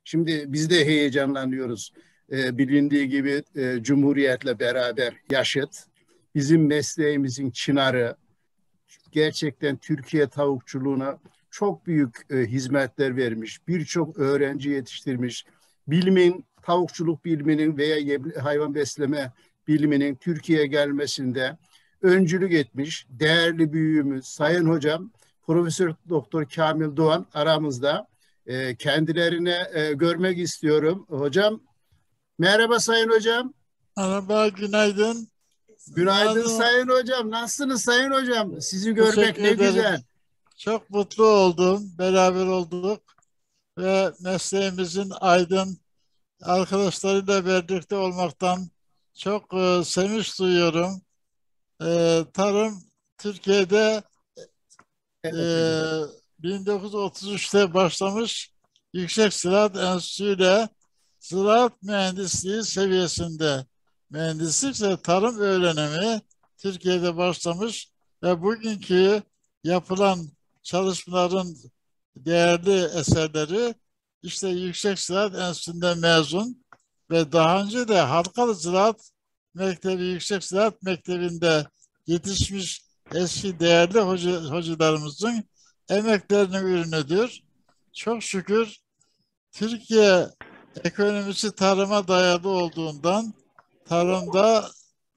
Şimdi biz de heyecanlanıyoruz. Bilindiği gibi Cumhuriyet'le beraber yaşıt. Bizim mesleğimizin çınarı, gerçekten Türkiye tavukçuluğuna çok büyük hizmetler vermiş. Birçok öğrenci yetiştirmiş. Tavukçuluk biliminin veya hayvan besleme biliminin Türkiye'ye gelmesinde öncülük etmiş. Değerli büyüğümüz, Sayın Hocam, Profesör Doktor Kamil Doğan aramızda. Kendilerine görmek istiyorum. Hocam, merhaba Sayın Hocam. Merhaba, günaydın. Günaydın Sayın Hocam. Nasılsınız Sayın Hocam? Sizi görmek Teşekkür ne ederim. güzel. Çok mutlu oldum. Beraber olduk ve mesleğimizin aydın arkadaşlarıyla birlikte olmaktan çok sevinç duyuyorum. Tarım Türkiye'de Evet e, hocam. 1933'te başlamış, Yüksek Ziraat Enstitüsü ile ziraat mühendisliği seviyesinde mühendislik ve tarım öğrenimi Türkiye'de başlamış ve bugünkü yapılan çalışmaların değerli eserleri işte Yüksek Ziraat Enstitüsü'nden mezun ve daha önce de Halkalı Ziraat Mektebi, Yüksek Ziraat Mektebi'nde yetişmiş eski değerli hocalarımızın emeklerinin ürünüdür. Çok şükür Türkiye ekonomisi tarıma dayalı olduğundan tarımdaki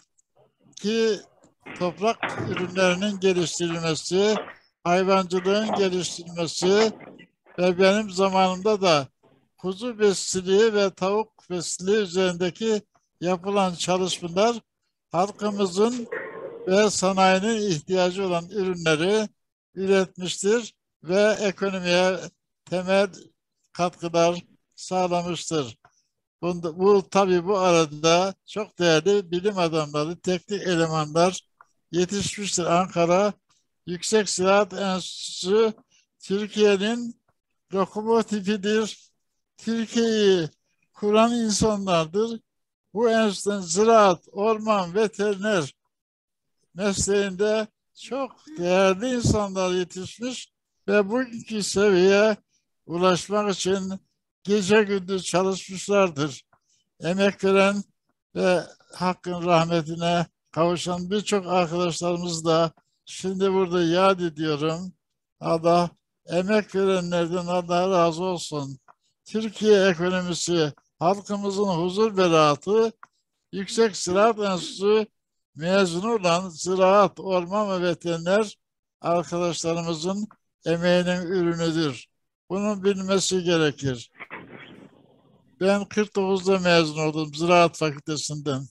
toprak ürünlerinin geliştirilmesi, hayvancılığın geliştirilmesi ve benim zamanımda da kuzu besiciliği ve tavuk besiciliği üzerindeki yapılan çalışmalar halkımızın ve sanayinin ihtiyacı olan ürünleri üretmiştir ve ekonomiye temel katkılar sağlamıştır. Tabii bu arada çok değerli bilim adamları, teknik elemanlar yetişmiştir. Ankara Yüksek Ziraat Enstitüsü Türkiye'nin lokomotifidir. Türkiye'yi kuran insanlardır. Bu enstitünün ziraat, orman, veteriner mesleğinde çok değerli insanlar yetişmiş ve bugünkü seviyeye ulaşmak için gece gündüz çalışmışlardır. Emek veren ve hakkın rahmetine kavuşan birçok arkadaşlarımız da şimdi burada yad ediyorum. Allah emek verenlerden Allah razı olsun. Türkiye ekonomisi, halkımızın huzur ve rahatı, Yüksek Ziraat Enstitüsü mezunu olan ziraat, orman ve veteriner arkadaşlarımızın emeğinin ürünüdür. Bunun bilmesi gerekir. Ben 49'da mezun oldum Ziraat Fakültesinden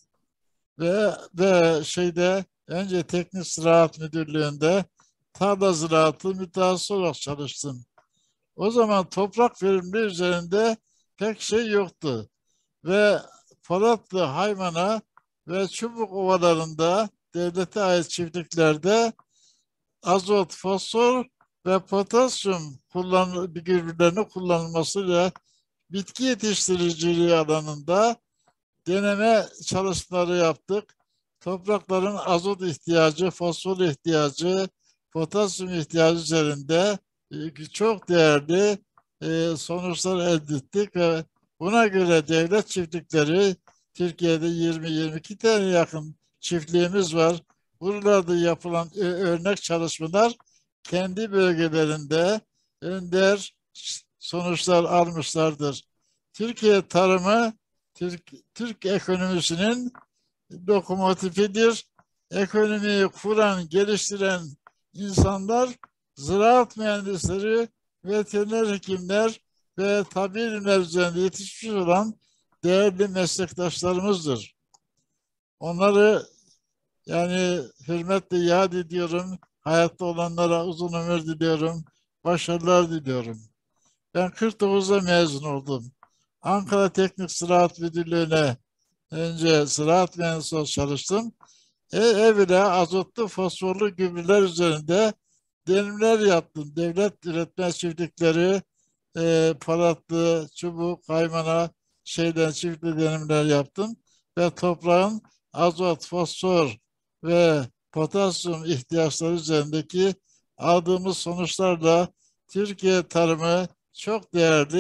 ve önce Teknik Ziraat Müdürlüğü'nde tarla ziraatı mütehassıs olarak çalıştım. O zaman toprak verimliliği üzerinde pek şey yoktu ve Polatlı, Haymana ve Çubuk ovalarında devlete ait çiftliklerde azot, fosfor ve potasyum gübrelerini kullanılmasıyla bitki yetiştiriciliği alanında deneme çalışmaları yaptık. Toprakların azot ihtiyacı, fosfor ihtiyacı, potasyum ihtiyacı üzerinde çok değerli sonuçlar elde ettik ve buna göre devlet çiftlikleri Türkiye'de 20-22 tane yakın çiftliğimiz var. Buralarda yapılan örnek çalışmalar kendi bölgelerinde önder sonuçlar almışlardır. Türkiye tarımı Türk ekonomisinin lokomotifidir. Ekonomiyi kuran, geliştiren insanlar ziraat mühendisleri, veteriner hekimler ve tabi ilimler üzerinde yetişmiş olan değerli meslektaşlarımızdır. Onları hürmetle yad ediyorum. Hayatta olanlara uzun ömür diliyorum. Başarılar diliyorum. Ben 49'da mezun oldum. Ankara Teknik Ziraat Müdürlüğü'ne önce ziraat mühendisi olarak çalıştım. Evine azotlu, fosforlu gübreler üzerinde deneyimler yaptım. Devlet üretmez çiftlikleri, Polatlı, Çubuk, Haymana çiftli deneyimler yaptım. Ve toprağın azot, fosfor ve potasyum ihtiyaçları üzerindeki aldığımız sonuçlarla Türkiye tarımı çok değerli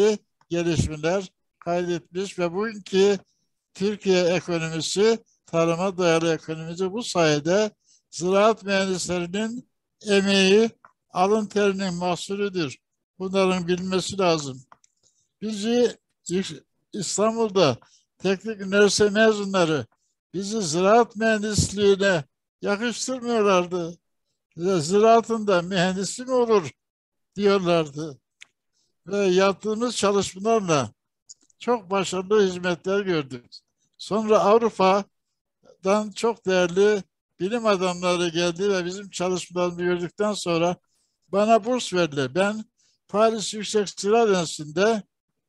gelişmeler kaydetmiş ve bugünkü Türkiye ekonomisi tarıma dayalı ekonomisi bu sayede ziraat mühendislerinin emeği, alın terinin mahsulüdür. Bunların bilmesi lazım. Bizi İstanbul'da teknik üniversite mezunları bizi ziraat mühendisliğine yakıştırmıyorlardı. Ziraatın da mühendisi mi olur diyorlardı. Ve yaptığımız çalışmalarla çok başarılı hizmetler gördük. Sonra Avrupa'dan çok değerli bilim adamları geldi ve bizim çalışmalarımızı gördükten sonra bana burs verdiler. Ben Paris Yüksek Ziraat Enstitüsü'nde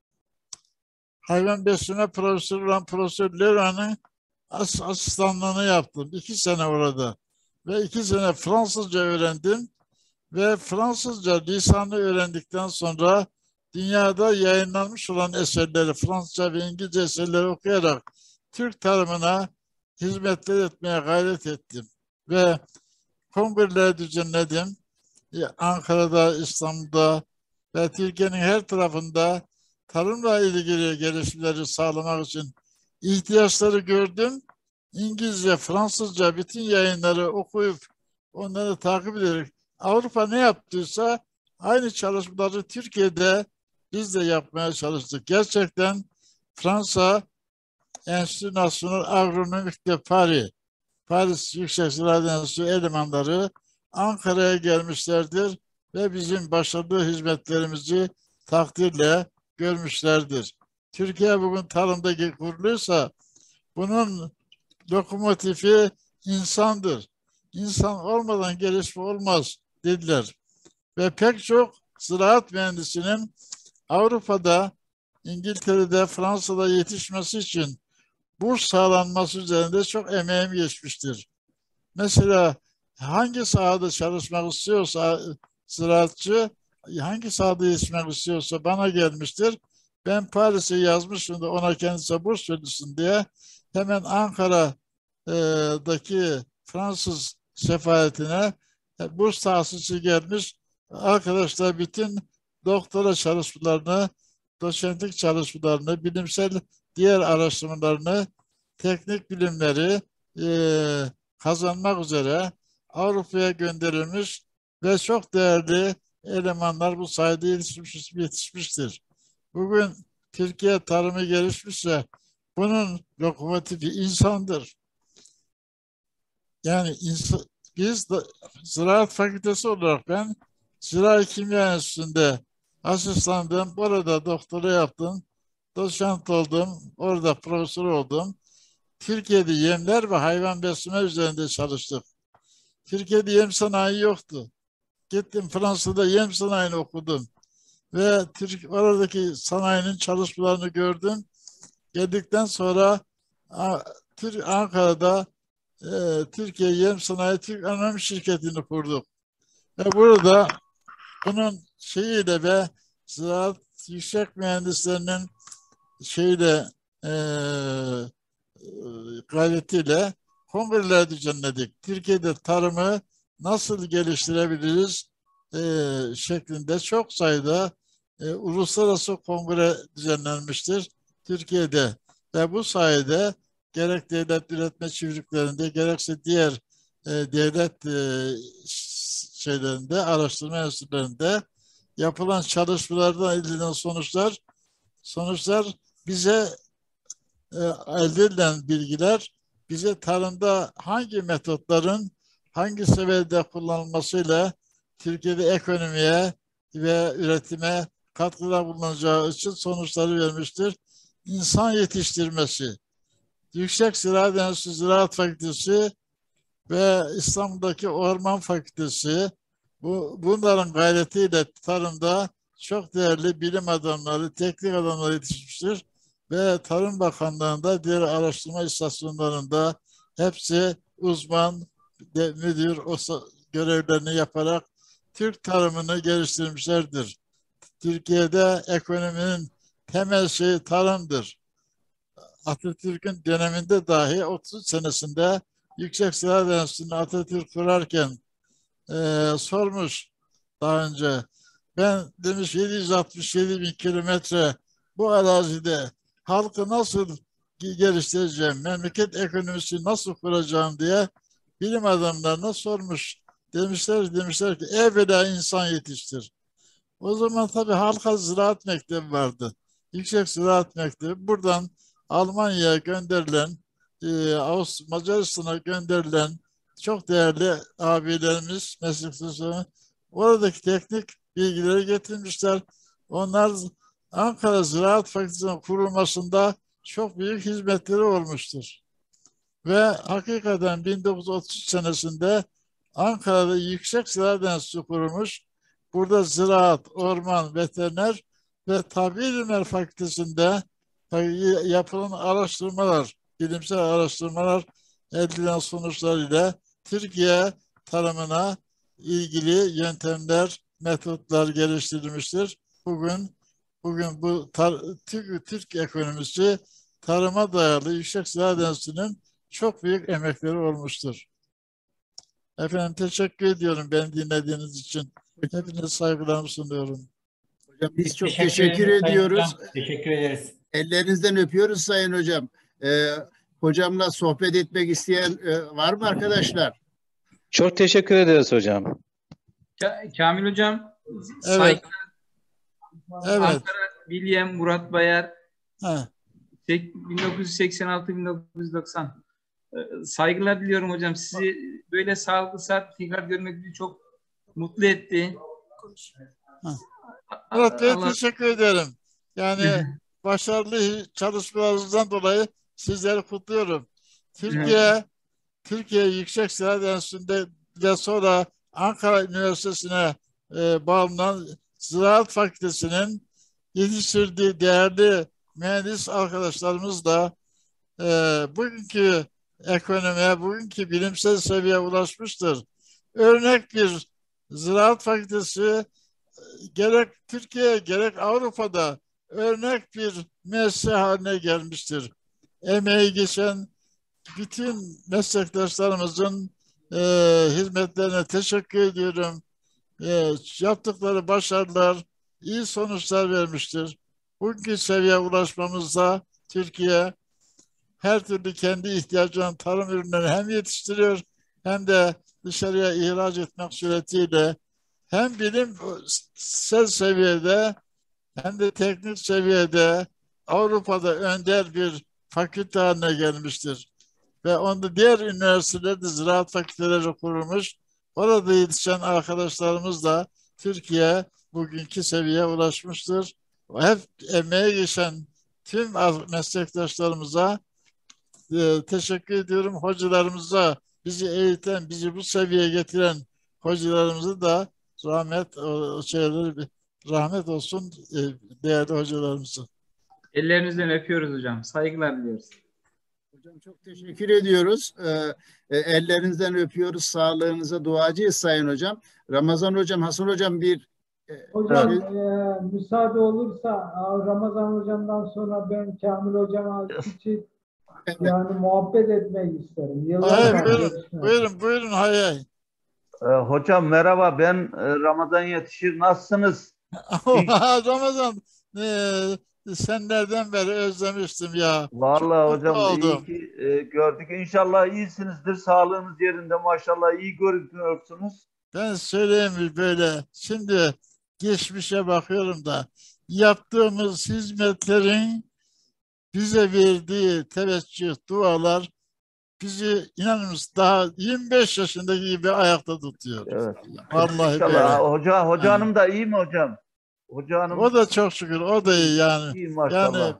hayvan besleme profesörü olan Profesör Leroy'un asistanlığını yaptım. 2 sene orada. Ve 2 sene Fransızca öğrendim. Ve Fransızca lisanı öğrendikten sonra dünyada yayınlanmış olan eserleri, Fransızca ve İngilizce eserleri okuyarak Türk tarımına hizmetler etmeye gayret ettim. Ve kongreler düzenledim. Ankara'da, İstanbul'da ve Türkiye'nin her tarafında tarımla ilgili gelişmeleri sağlamak için ihtiyaçları gördüm. İngilizce, Fransızca bütün yayınları okuyup onları takip ederek Avrupa ne yaptıysa aynı çalışmaları Türkiye'de biz de yapmaya çalıştık. Gerçekten Fransa Enstitü National Agronomik de Paris Yüksek Ziraat Enstitüsü elemanları Ankara'ya gelmişlerdir ve bizim başarılı hizmetlerimizi takdirle görmüşlerdir. Türkiye bugün tarımda kuruluysa bunun lokomotifi insandır. İnsan olmadan gelişme olmaz dediler. Ve pek çok ziraat mühendisinin Avrupa'da, İngiltere'de, Fransa'da yetişmesi için burs sağlanması üzerinde çok emeğim geçmiştir. Mesela hangi sahada çalışmak istiyorsa ziraatçı, hangi sahada yetişmek istiyorsa bana gelmiştir. Ben Paris'e yazmışım da ona kendisi burs verilsin diye hemen Ankara'daki Fransız sefaretine burs tahsisi gelmiş. Arkadaşlar bütün doktora çalışmalarını, doçentlik çalışmalarını, bilimsel diğer araştırmalarını, teknik bilimleri kazanmak üzere Avrupa'ya gönderilmiş ve çok değerli elemanlar bu sayede yetişmiştir. Bugün Türkiye tarımı gelişmişse bunun lokomotifi insandır. Yani biz de, Ziraat Fakültesi olarak ben Ziraat Kimya Enstitüsü'nde asistandım. Orada doktora yaptım. Doçent oldum. Orada profesör oldum. Türkiye'de yemler ve hayvan besleme üzerinde çalıştık. Türkiye'de yem sanayi yoktu. Gittim Fransa'da yem sanayini okudum. Ve oradaki sanayinin çalışmalarını gördüm. Geldikten sonra Ankara'da Türkiye Yem Sanayi Türk Anonim Şirketi'ni kurduk. Ve burada bunun şeyiyle ve ziraat yüksek mühendislerinin şeyle gayretiyle kongreler düzenledik. Türkiye'de tarımı nasıl geliştirebiliriz şeklinde çok sayıda uluslararası kongre düzenlenmiştir Türkiye'de. Ve bu sayede gerek devlet üretme çiftliklerinde gerekse diğer devlet şeylerinde, araştırma enstitülerinde yapılan çalışmalardan elde edilen sonuçlar bize elde edilen bilgiler bize tarımda hangi metotların hangi seviyede kullanılmasıyla Türkiye'de ekonomiye ve üretime katkıda bulunacağı için sonuçları vermiştir. İnsan yetiştirmesi, Yüksek Ziraat Enstitüsü Ziraat Fakültesi ve İstanbul'daki Orman Fakültesi bunların gayretiyle tarımda çok değerli bilim adamları, teknik adamları yetişmiştir. Ve Tarım Bakanlığı'nda, diğer araştırma istasyonlarında hepsi uzman, müdür görevlerini yaparak Türk tarımını geliştirmişlerdir. Türkiye'de ekonominin temel şeyi tarımdır. Atatürk'ün döneminde dahi 30 senesinde Yüksek Ziraat Enstitüsü'nü Atatürk kurarken sormuş daha önce. Ben demiş 767 bin kilometre bu arazide halkı nasıl geliştireceğim, memleket ekonomisini nasıl kuracağım diye bilim adamlarına sormuş. Demişler ki evvela insan yetiştir. O zaman tabii halka ziraat mektebi vardı. Yüksek Ziraat Mektebi. Buradan Almanya'ya gönderilen, Macaristan'a gönderilen çok değerli abilerimiz, meslektaşlarımız oradaki teknik bilgileri getirmişler. Onlar Ankara Ziraat Fakültesi'nin kurulmasında çok büyük hizmetleri olmuştur. Ve hakikaten 1933 senesinde Ankara'da Yüksek Ziraat Enstitüsü kurulmuş. Burada ziraat, orman, veteriner ve tabi ilimler fakültesinde yapılan araştırmalar, bilimsel araştırmalar elde edilen sonuçlar ile Türkiye tarımına ilgili yöntemler, metotlar geliştirilmiştir. Bugün bu Türk ekonomisi tarıma dayalı Yüksek Ziraat Enstitüsü'nün çok büyük emekleri olmuştur. Efendim teşekkür ediyorum beni dinlediğiniz için. Hepinize saygılarımı sunuyorum. Hocam biz çok teşekkür ediyoruz. Teşekkür ederiz. Ellerinizden öpüyoruz Sayın Hocam. Hocamla sohbet etmek isteyen var mı arkadaşlar? Çok teşekkür ederiz hocam. Kamil Hocam, Evet. Evet. Ankara William Murat Bayar, Ha. 1986-1990. Saygılar diliyorum hocam. Sizi böyle sağlıklı saat tekrar görmek bizi çok mutlu etti. Murat Bey teşekkür ederim. Yani başarılı çalışmalarınızdan dolayı sizleri kutluyorum. Türkiye Yüksek Ziraat Enstitüsü'nde ve sonra Ankara Üniversitesi'ne bağlanan Ziraat Fakültesi'nin yetiştirdiği değerli mühendis arkadaşlarımız da bugünkü ekonomiye, bugünkü bilimsel seviyeye ulaşmıştır. Örnek bir Ziraat Fakültesi gerek Türkiye gerek Avrupa'da örnek bir müessese haline gelmiştir. Emeği geçen bütün meslektaşlarımızın hizmetlerine teşekkür ediyorum. Yaptıkları başarılar iyi sonuçlar vermiştir. Bugünkü seviyeye ulaşmamızda Türkiye her türlü kendi ihtiyacının tarım ürünlerini hem yetiştiriyor hem de dışarıya ihraç etmek suretiyle hem bilimsel seviyede hem de teknik seviyede Avrupa'da önder bir fakülte haline gelmiştir. Ve onda diğer üniversitelerde ziraat fakülteleri kurulmuş. Orada yetişen arkadaşlarımız da Türkiye bugünkü seviyeye ulaşmıştır. Hep emeğe geçen tüm meslektaşlarımıza teşekkür ediyorum. Hocalarımıza, bizi eğiten, bizi bu seviyeye getiren hocalarımızı da rahmet olsun değerli hocalarımızı. Ellerinizden öpüyoruz hocam. Saygılar diliyoruz. Hocam çok teşekkür ediyoruz. Ellerinizden öpüyoruz. Sağlığınıza duacıyız Sayın Hocam. Ramazan Hocam, Hasan Hocam Hocam müsaade olursa Ramazan Hocam'dan sonra ben Kamil Hocam'a küçük yani muhabbet etmek isterim. Buyurun hayır. Hocam merhaba, ben Ramazan Yetişir. Nasılsınız? Ramazan senlerden beri özlemiştim ya. Vallahi hocam oldum. iyi ki gördük. İnşallah iyisinizdir. Sağlığınız yerinde maşallah, iyi görünüyorsunuz. Ben söyleyeyim böyle. Şimdi geçmişe bakıyorum da yaptığımız hizmetlerin bize verdiği teveccüh, dualar bizi inanınız daha 25 yaşındaki gibi ayakta tutuyor. Evet. Vallahi İnşallah. böyle. Hoca hanım da iyi mi hocam? Hoca hanım O da çok şükür, o da iyi yani. iyi maşallah.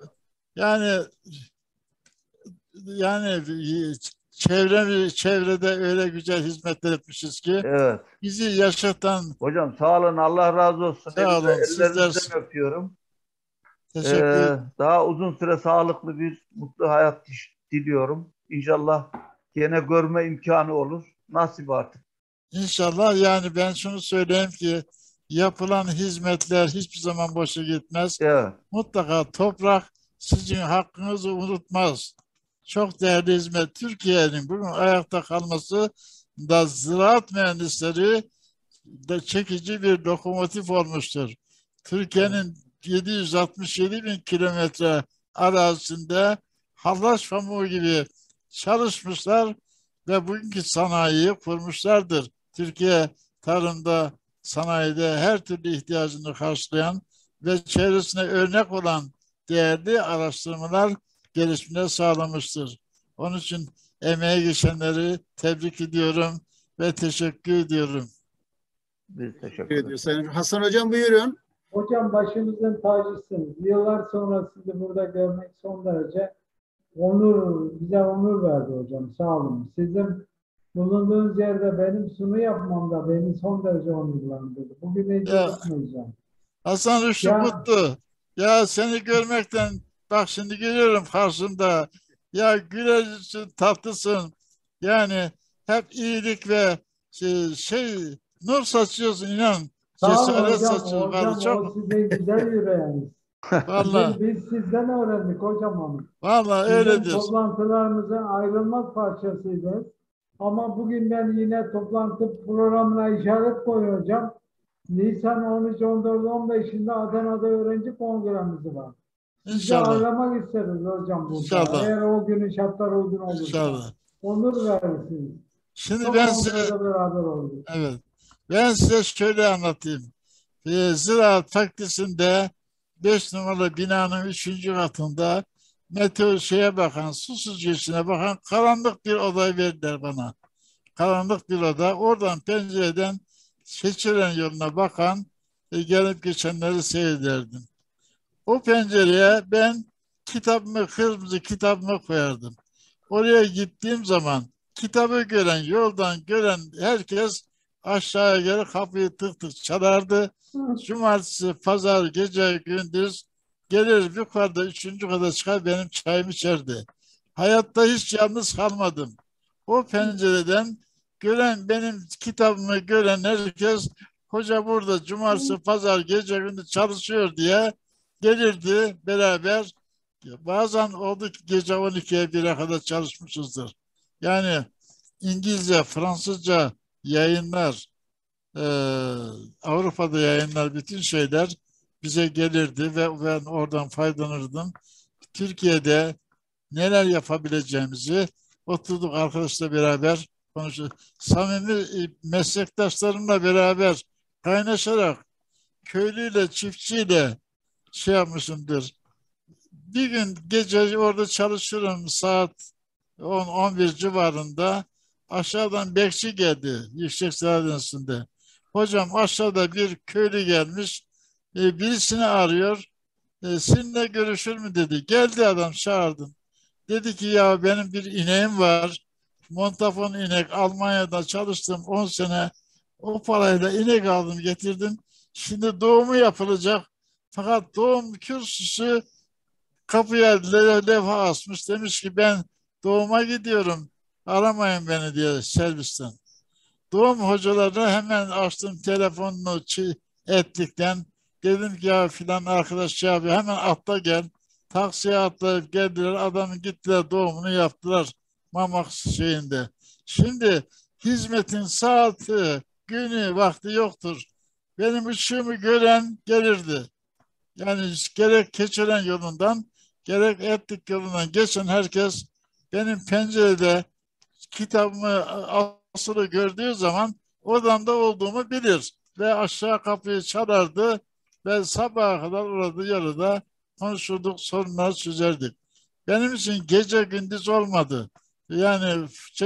Yani çevrede öyle güzel hizmetler etmişiz ki Evet. bizi yaşatan. Hocam sağ olun, Allah razı olsun. Sağ olun. Ellerinizden öpüyorum. Teşekkür Daha uzun süre sağlıklı bir mutlu hayat diliyorum. İnşallah gene görme imkanı olur. Nasip artık. İnşallah yani ben şunu söyleyeyim ki yapılan hizmetler hiçbir zaman boşa gitmez. Evet. Mutlaka toprak sizin hakkınızı unutmaz. Çok değerli hizmet. Türkiye'nin bugün ayakta kalması da ziraat mühendisleri de çekici bir lokomotif olmuştur. Türkiye'nin 767 bin kilometre arazisinde hallaç pamuğu gibi çalışmışlar ve bugünkü sanayiyi kurmuşlardır. Türkiye tarımda, sanayide her türlü ihtiyacını karşılayan ve çevresine örnek olan değerli araştırmalar gelişimine sağlamıştır. Onun için emeğe geçenleri tebrik ediyorum ve teşekkür ediyorum. Biz teşekkür Teşekkür ediyoruz. ederiz. Sayın Hasan Hocam buyurun. Hocam başımızın tacısınız. Yıllar sonra sizi burada görmek son derece bize onur verdi hocam. Sağ olun. Sizin bulunduğunuz yerde benim sunu yapmam da beni son derece onurlandırdı. Bugün hiç Ya, unutmayacağım. Hasan Rüştü Ya- Mutlu. Ya seni görmekten bak şimdi görüyorum karşımda. Ya gülersin, tatlısın. Yani hep iyilik ve nur saçıyorsun inan. Sağ olun Cesaret hocam. saçıyorsun. Hocam Vallahi çok. o sizin güzel yüreğiniz. Vallahi, Biz sizden öğrendik hocam onu. vallahi Sizin öyledir. toplantılarımızın ayrılmaz parçasıydı. Ama bugün ben yine toplantı programına işaret koyuyorum hocam. Nisan 13, 14, 15'inde Adana'da öğrenci kongremiz var. Sizi İnşallah. ağırlamak isteriz hocam burada. İnşallah. Eğer o günün şartları uygun olursa. İnşallah. Onur verirsiniz. Şimdi Çok ben size, kongrede beraber olduk. evet, ben size şöyle anlatayım. Ziraat Fakültesi'nde 5 numaralı binanın 3. katında şeye bakan, su süzgeçine bakan karanlık bir oda verdiler bana. Karanlık bir oda. Oradan pencereden Keçiören yoluna bakan gelip geçenleri seyrederdim. O pencereye ben kırmızı kitabımı koyardım. Oraya gittiğim zaman kitabı gören, yoldan gören herkes aşağıya gelip kapıyı tık tık çalardı. Cumartesi, pazar, gece, gündüz gelir yukarıda 3. kata çıkar benim çayımı içerdi. Hayatta hiç yalnız kalmadım. O pencereden benim kitabımı gören herkes hoca burada cumartesi, pazar, gece, gündüz çalışıyor diye gelirdi beraber. Bazen oldu ki gece 12'ye 1'e kadar çalışmışızdır. Yani İngilizce, Fransızca yayınlar, Avrupa'da yayınlar, bütün şeyler bize gelirdi ve ben oradan faydalanırdım. Türkiye'de neler yapabileceğimizi oturduk arkadaşla beraber konuştuk. Samimi meslektaşlarımla beraber kaynaşarak köylüyle, çiftçiyle yapmışımdır. Bir gün gece orada çalışıyorum saat 10-11 civarında. Aşağıdan bekçi geldi Yüksek Ziraat Enstitüsü'nde. Hocam aşağıda bir köylü gelmiş. Birisini arıyor. Seninle görüşür mü dedi. Geldi adam çağırdım. Dedi ki ya benim bir ineğim var. Montafon inek Almanya'da çalıştım 10 sene. O parayla inek aldım getirdim. Şimdi doğumu yapılacak. Fakat doğum kürsüsü kapıya levha asmış. Demiş ki ben doğuma gidiyorum. Aramayın beni diye servisten. Doğum hocalarına hemen açtım telefonunu etlikten. Dedim ki ya filan arkadaş ya hemen atla gel. Taksiye atlayıp geldiler. Adamın gittiler doğumunu yaptılar. Mamak şeyinde. Şimdi hizmetin saati, günü, vakti yoktur. Benim ışığımı gören gelirdi. Yani gerek Keçiören yolundan gerek Etlik yolundan geçen herkes benim pencerede kitabımı asılı gördüğü zaman odamda olduğumu bilir. Ve aşağı kapıyı çalardı ve sabaha kadar orada yarıda konuşurduk, sorunlar çözerdik. Benim için gece gündüz olmadı. Yani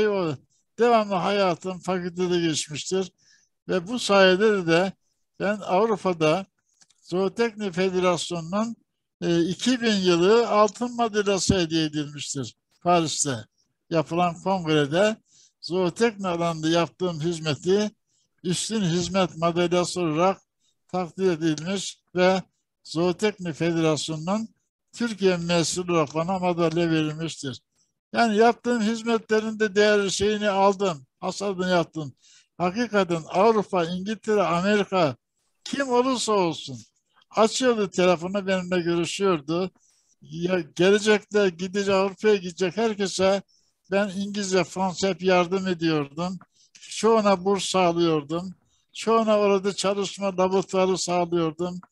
devamlı hayatım fakültede geçmiştir. Ve bu sayede de ben Avrupa'da Zootehnik Federasyonu'nun 2000 yılı altın madalyası hediye edilmiştir Paris'te yapılan kongrede. Zootehnik alanında yaptığım hizmeti üstün hizmet madalyası olarak takdir edilmiş ve Zootehnik Federasyonu'nun Türkiye mensubu olarak bana madalya verilmiştir. Yani yaptığım hizmetlerin de değerli şeyini aldım, hasadını yaptım. Hakikaten Avrupa, İngiltere, Amerika kim olursa olsun açıyordu telefonu benimle görüşüyordu. Ya, gelecekte gidecek Avrupa'ya gidecek herkese ben İngilizce, Fransızca hep yardım ediyordum. Çoğuna burs sağlıyordum. Çoğuna orada çalışma laboratuvarı sağlıyordum.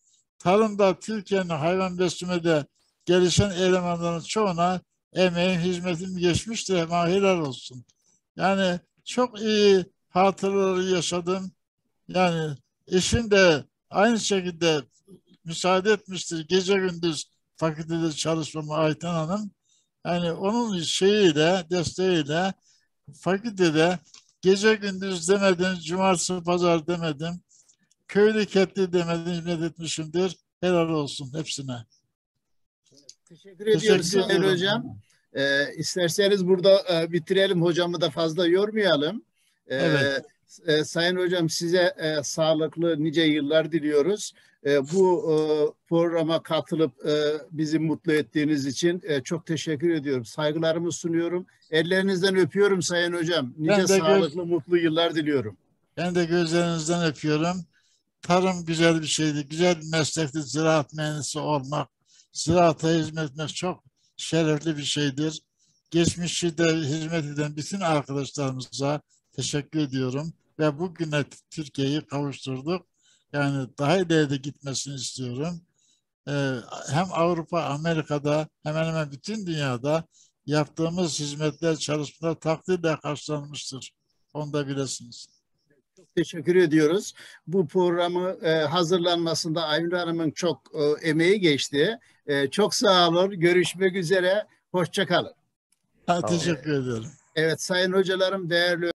tarımda Türkiye'nin hayvan beslemede gelişen elemanların çoğuna emeğim, hizmetim geçmiştir. Ama helal olsun. Yani çok iyi hatıraları yaşadım. Yani eşim de aynı şekilde müsaade etmiştir. Gece gündüz fakültede çalışmama Ayten Hanım. Yani onun şeyiyle, desteğiyle fakültede gece gündüz demedim, cumartesi pazar demedim, köylü ketli demedim, hizmet etmişimdir. Helal olsun hepsine. Teşekkür ediyoruz Teşekkür Sayın ediyorum. Hocam. İsterseniz burada bitirelim. Hocamı da fazla yormayalım. Evet. Sayın Hocam size sağlıklı nice yıllar diliyoruz. Bu programa katılıp bizi mutlu ettiğiniz için çok teşekkür ediyorum. Saygılarımı sunuyorum. Ellerinizden öpüyorum Sayın Hocam. Nice sağlıklı, mutlu yıllar diliyorum. Ben de gözlerinizden öpüyorum. Tarım güzel bir şeydi. Güzel bir meslekti. Ziraat mühendisi olmak, ziraata hizmet etmek çok şerefli bir şeydir. Geçmişte hizmet eden bütün arkadaşlarımıza teşekkür ediyorum. Ve bugüne Türkiye'yi kavuşturduk. Yani daha ileri gitmesini istiyorum. Hem Avrupa, Amerika'da hemen hemen bütün dünyada yaptığımız hizmetler, çalışmalar takdirle karşılanmıştır. Onu da bilesiniz. Teşekkür ediyoruz. Bu programı hazırlanmasında Aynur Hanım'ın çok emeği geçti. Çok sağ olun. Görüşmek üzere. Hoşça kalın. Teşekkür ederim. Evet sayın hocalarım, değerli